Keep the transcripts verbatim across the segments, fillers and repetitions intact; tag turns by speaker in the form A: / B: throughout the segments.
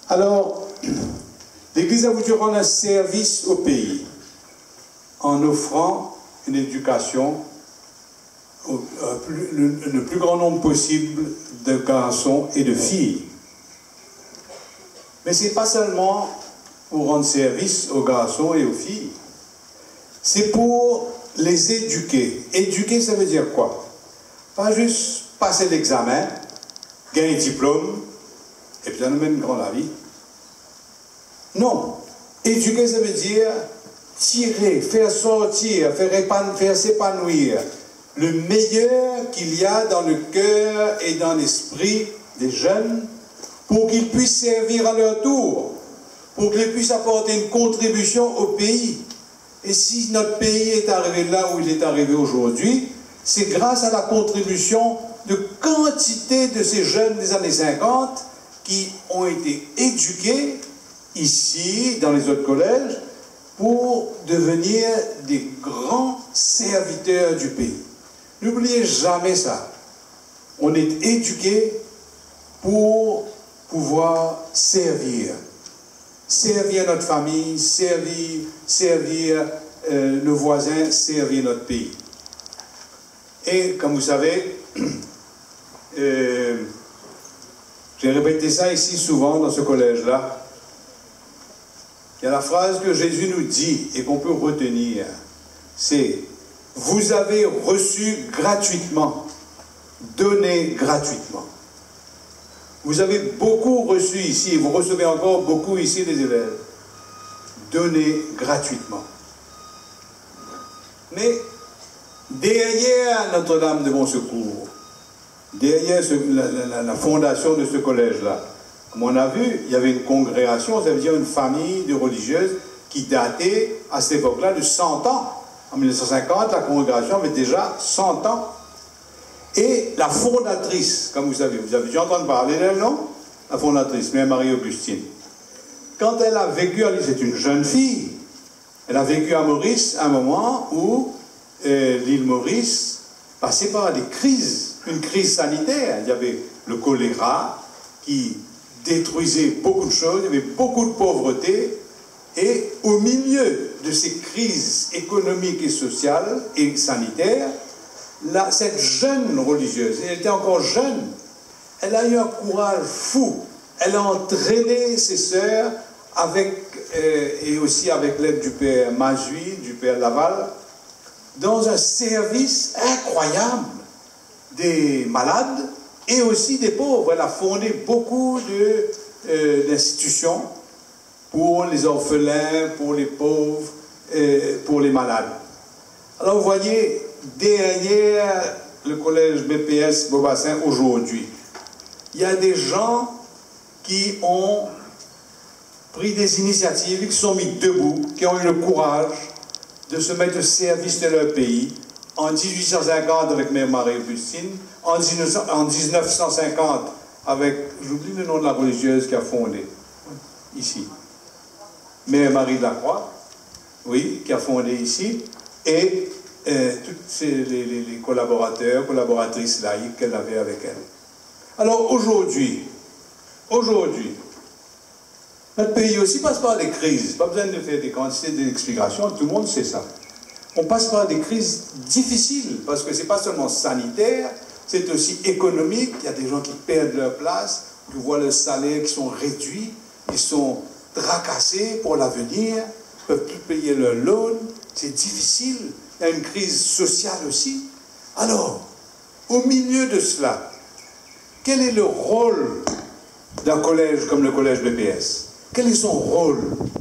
A: Alors, l'Église a voulu rendre un service au pays en offrant une éducation au, euh, plus, le, le plus grand nombre possible de garçons et de filles. Mais ce n'est pas seulement pour rendre service aux garçons et aux filles, c'est pour les éduquer. Éduquer, ça veut dire quoi? Pas juste passer l'examen, gagner un diplôme, et puis ça nous mène une grande vie. Non. Éduquer, ça veut dire tirer, faire sortir, faire, faire s'épanouir le meilleur qu'il y a dans le cœur et dans l'esprit des jeunes pour qu'ils puissent servir à leur tour, pour qu'ils puissent apporter une contribution au pays. Et si notre pays est arrivé là où il est arrivé aujourd'hui, c'est grâce à la contribution de quantité de ces jeunes des années cinquante qui ont été éduqués ici, dans les autres collèges, pour devenir des grands serviteurs du pays. N'oubliez jamais ça. On est éduqués pour pouvoir servir. Servir notre famille, servir, servir euh, nos voisins, servir notre pays. Et comme vous savez, euh, j'ai répété ça ici souvent dans ce collège-là. Il y a la phrase que Jésus nous dit et qu'on peut retenir, c'est « Vous avez reçu gratuitement, donné gratuitement ». Vous avez beaucoup reçu ici, et vous recevez encore beaucoup ici des élèves. Donnez gratuitement. Mais derrière Notre-Dame de Bon Secours, derrière ce, la, la, la fondation de ce collège-là, comme on a vu, il y avait une congrégation, ça veut dire une famille de religieuses qui datait à cette époque-là de cent ans. En mille neuf cent cinquante, la congrégation avait déjà cent ans. Et la fondatrice, comme vous savez, vous avez déjà entendu parler d'elle, non? La fondatrice, Mère Marie-Augustine. Quand elle a vécu, c'est une jeune fille, elle a vécu à Maurice à un moment où euh, l'île Maurice passait par des crises, une crise sanitaire. Il y avait le choléra qui détruisait beaucoup de choses, il y avait beaucoup de pauvreté, et au milieu de ces crises économiques et sociales et sanitaires, là, cette jeune religieuse, elle était encore jeune, elle a eu un courage fou. Elle a entraîné ses sœurs avec, euh, et aussi avec l'aide du père Mazui, du père Laval, dans un service incroyable des malades et aussi des pauvres. Elle a fondé beaucoup d'institutions euh, pour les orphelins, pour les pauvres, euh, pour les malades. Alors vous voyez, derrière le collège B P S Beaubassin aujourd'hui, il y a des gens qui ont pris des initiatives, qui se sont mis debout, qui ont eu le courage de se mettre au service de leur pays. En mille huit cent cinquante avec Mère Marie-Augustine, en mille neuf cent cinquante avec, j'oublie le nom de la religieuse qui a fondé, ici, Mère Marie de la Croix, oui, qui a fondé ici, et euh, tous les, les, les collaborateurs, collaboratrices laïques qu'elle avait avec elle. Alors aujourd'hui, aujourd'hui, notre pays aussi passe par des crises. Pas besoin de faire des quantités d'explications, tout le monde sait ça. On passe par des crises difficiles, parce que ce n'est pas seulement sanitaire, c'est aussi économique. Il y a des gens qui perdent leur place, qui voient leurs salaires qui sont réduits, ils sont tracassés pour l'avenir, ne peuvent plus payer leur loan, c'est difficile. Il y a une crise sociale aussi. Alors, au milieu de cela, quel est le rôle d'un collège comme le collège B P S? Quel est son rôle?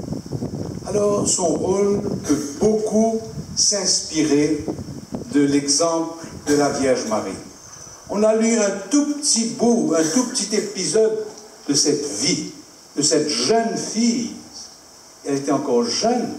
A: Alors, son rôle peut beaucoup s'inspirer de l'exemple de la Vierge Marie. On a lu un tout petit bout, un tout petit épisode de cette vie, de cette jeune fille, elle était encore jeune,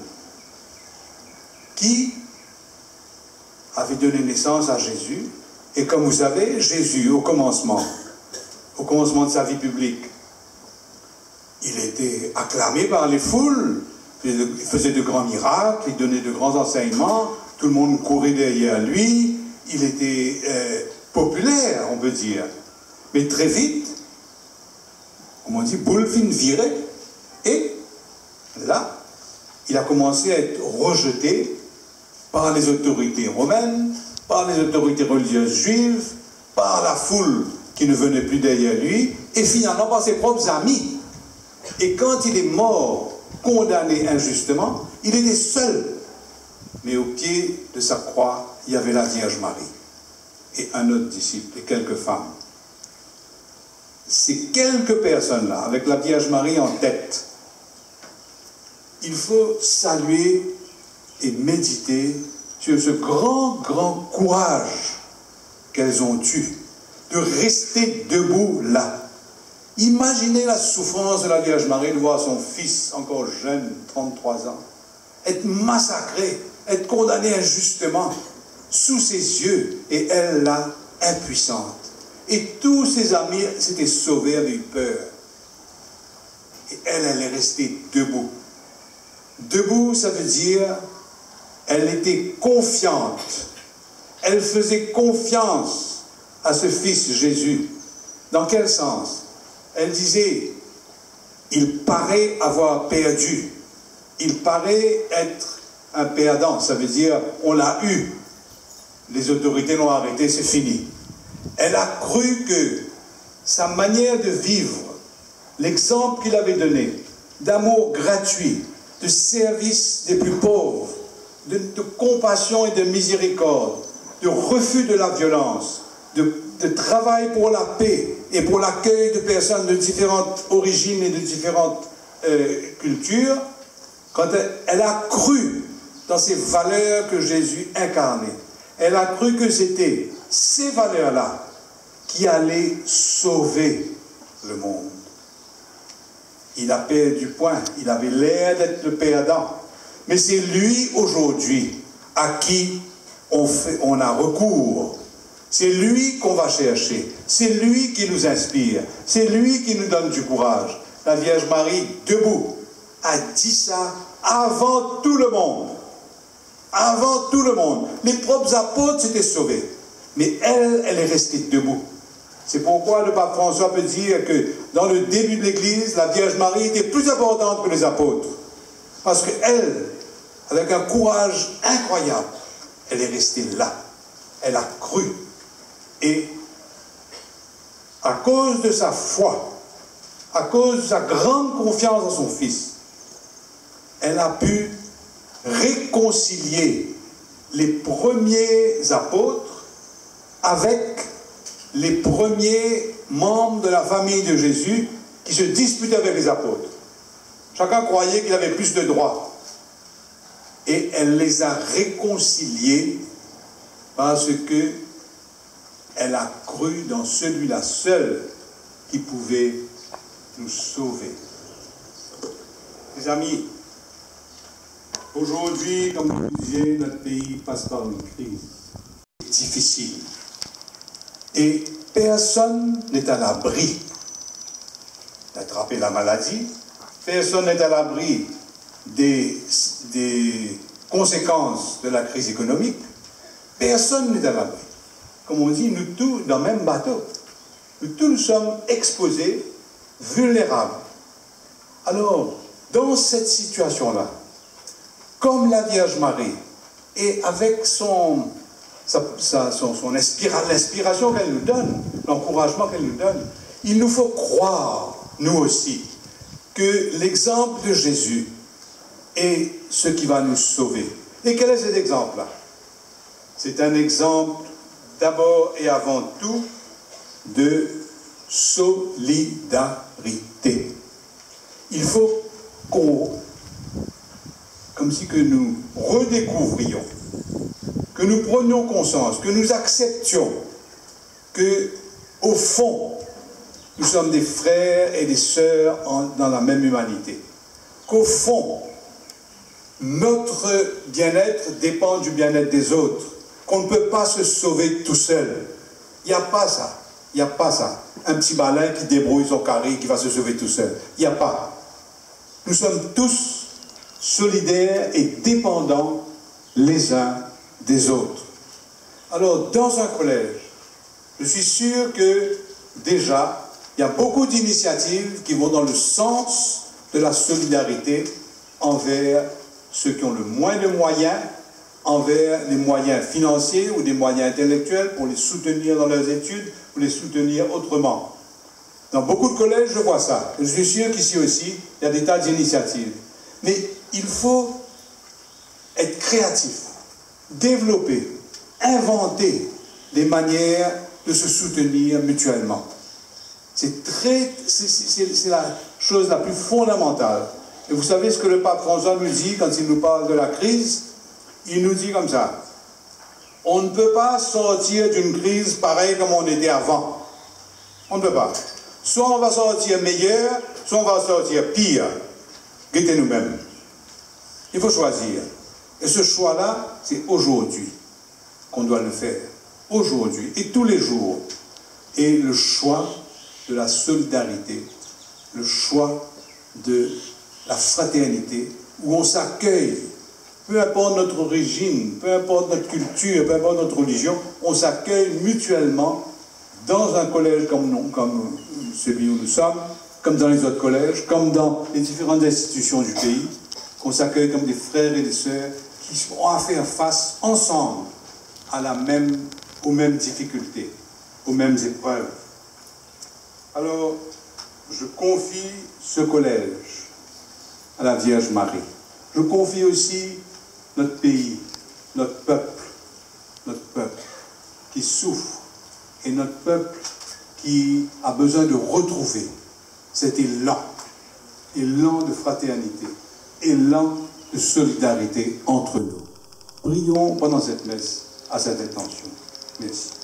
A: qui avait donné naissance à Jésus. Et comme vous savez, Jésus, au commencement, au commencement de sa vie publique, il était acclamé par les foules, il faisait de grands miracles, il donnait de grands enseignements, tout le monde courait derrière lui, il était euh, populaire, on peut dire. Mais très vite, comme on dit, boule fin virée. Et là, il a commencé à être rejeté par les autorités romaines, par les autorités religieuses juives, par la foule qui ne venait plus derrière lui, et finalement par ses propres amis. Et quand il est mort, condamné injustement, il était seul. Mais au pied de sa croix, il y avait la Vierge Marie et un autre disciple et quelques femmes. Ces quelques personnes-là, avec la Vierge Marie en tête, il faut saluer et méditer sur ce grand, grand courage qu'elles ont eu de rester debout là. Imaginez la souffrance de la Vierge Marie de voir son fils, encore jeune, trente-trois ans, être massacré, être condamné injustement sous ses yeux, et elle là, impuissante. Et tous ses amis s'étaient sauvés, avaient eu peur. Et elle, elle est restée debout. Debout, ça veut dire, elle était confiante. Elle faisait confiance à ce fils Jésus. Dans quel sens? Elle disait, il paraît avoir perdu. Il paraît être un perdant. Ça veut dire, on l'a eu. Les autorités l'ont arrêté, c'est fini. Elle a cru que sa manière de vivre, l'exemple qu'il avait donné, d'amour gratuit, de service des plus pauvres, de, de compassion et de miséricorde, de refus de la violence, de, de travail pour la paix et pour l'accueil de personnes de différentes origines et de différentes euh, cultures, quand elle, elle a cru dans ces valeurs que Jésus incarnait, elle a cru que c'était ces valeurs-là qui allaient sauver le monde. Il a perdu point, il avait l'air d'être le perdant. Mais c'est lui aujourd'hui à qui on, fait, on a recours. C'est lui qu'on va chercher. C'est lui qui nous inspire. C'est lui qui nous donne du courage. La Vierge Marie, debout, a dit ça avant tout le monde. Avant tout le monde. Les propres apôtres s'étaient sauvés. Mais elle, elle est restée debout. C'est pourquoi le pape François peut dire que dans le début de l'Église, la Vierge Marie était plus importante que les apôtres. Parce qu'elle, avec un courage incroyable, elle est restée là. Elle a cru. Et à cause de sa foi, à cause de sa grande confiance en son Fils, elle a pu réconcilier les premiers apôtres avec les premiers membres de la famille de Jésus qui se disputaient avec les apôtres. Chacun croyait qu'il avait plus de droits. Et elle les a réconciliés parce que elle a cru dans celui-là seul qui pouvait nous sauver. Mes amis, aujourd'hui, comme vous le disiez, notre pays passe par une crise difficile. Et personne n'est à l'abri d'attraper la maladie. Personne n'est à l'abri des, des conséquences de la crise économique. Personne n'est à l'abri. Comme on dit, nous tous dans le même bateau. Nous tous nous sommes exposés, vulnérables. Alors, dans cette situation-là, comme la Vierge Marie, et avec son, sa, sa, son, son inspira, l'inspiration qu'elle nous donne, l'encouragement qu'elle nous donne, il nous faut croire, nous aussi, que l'exemple de Jésus est ce qui va nous sauver. Et quel est cet exemple-là? C'est un exemple d'abord et avant tout de solidarité. Il faut qu'on, comme si que nous redécouvrions, que nous prenions conscience, que nous acceptions que, au fond, nous sommes des frères et des sœurs en, dans la même humanité. Qu'au fond, notre bien-être dépend du bien-être des autres. Qu'on ne peut pas se sauver tout seul. Il n'y a pas ça. Il n'y a pas ça. Un petit malin qui débrouille son carré, qui va se sauver tout seul. Il n'y a pas. Nous sommes tous solidaires et dépendants les uns des autres. Alors, dans un collège, je suis sûr que déjà, Il y a beaucoup d'initiatives qui vont dans le sens de la solidarité envers ceux qui ont le moins de moyens, envers les moyens financiers ou des moyens intellectuels pour les soutenir dans leurs études, pour les soutenir autrement. Dans beaucoup de collèges, je vois ça. Je suis sûr qu'ici aussi, il y a des tas d'initiatives. Mais il faut être créatif, développer, inventer des manières de se soutenir mutuellement. C'est très, c'est la chose la plus fondamentale. Et vous savez ce que le pape François nous dit quand il nous parle de la crise? Il nous dit comme ça: on ne peut pas sortir d'une crise pareille comme on était avant. On ne peut pas. Soit on va sortir meilleur, soit on va sortir pire. Guettez nous-mêmes. Il faut choisir. Et ce choix-là, c'est aujourd'hui qu'on doit le faire. Aujourd'hui et tous les jours. Et le choix de la solidarité, le choix de la fraternité, où on s'accueille. Peu importe notre origine, peu importe notre culture, peu importe notre religion, on s'accueille mutuellement dans un collège comme, comme celui où nous sommes, comme dans les autres collèges, comme dans les différentes institutions du pays, qu'on s'accueille comme des frères et des sœurs qui ont à faire face ensemble à la même, aux mêmes difficultés, aux mêmes épreuves. Alors, je confie ce collège à la Vierge Marie. Je confie aussi notre pays, notre peuple, notre peuple qui souffre et notre peuple qui a besoin de retrouver cet élan, élan de fraternité, élan de solidarité entre nous. Prions pendant cette messe à cette intention. Merci.